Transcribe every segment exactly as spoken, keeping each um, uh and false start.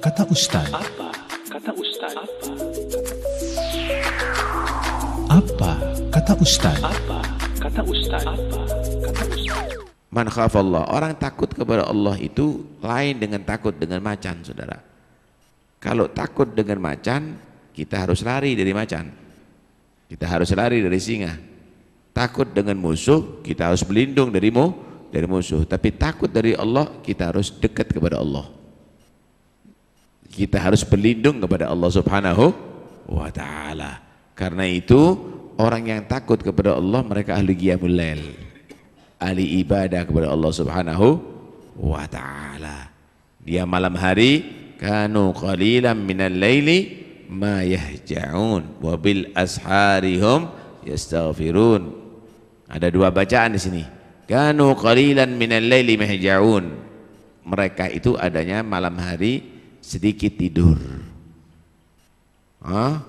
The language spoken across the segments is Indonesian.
kata Ustaz? Apa kata Ustaz? Apa kata Ustaz? Apa kata Ustaz? Apa kata Ustaz? Man khafallah, orang takut kepada Allah itu lain dengan takut dengan macan, saudara. Kalau takut dengan macan, kita harus lari dari macan. Kita harus lari dari singa. Takut dengan musuh, kita harus berlindung dari mu, dari musuh. Tapi takut dari Allah, kita harus dekat kepada Allah. Kita harus berlindung kepada Allah Subhanahu wa ta'ala. Karena itu, orang yang takut kepada Allah, mereka ahli qiyamul lail, ahli ibadah kepada Allah Subhanahu wa ta'ala. Dia malam hari, kanu qalilan minal laili ma yahja'un wa bil asharihum yastaghfirun. Ada dua bacaan di sini. Kanu qalilan minal laili mahja'un. Mereka itu adanya malam hari sedikit tidur. Hah?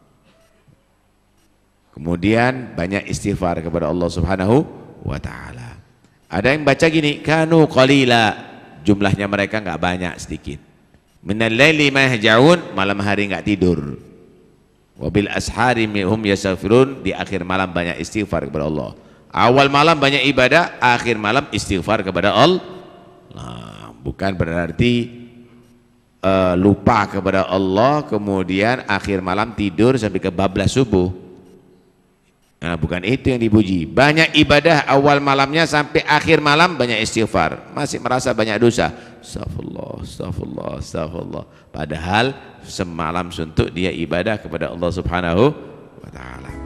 Kemudian banyak istighfar kepada Allah Subhanahu wa ta'ala. Ada yang baca gini, kanu qalila, jumlahnya mereka enggak banyak, sedikit. Minal laili mahja'un, malam hari enggak tidur. Wabil ashari hum yastaghfirun, di akhir malam banyak istighfar kepada Allah. Awal malam banyak ibadah, akhir malam istighfar kepada Allah. Nah, bukan berarti uh, lupa kepada Allah kemudian akhir malam tidur sampai ke bablas subuh. Nah, bukan itu yang dipuji. Banyak ibadah awal malamnya sampai akhir malam banyak istighfar, masih merasa banyak dosa. Astagfirullah, astagfirullah, astagfirullah. Padahal semalam suntuk dia ibadah kepada Allah Subhanahu wa ta'ala.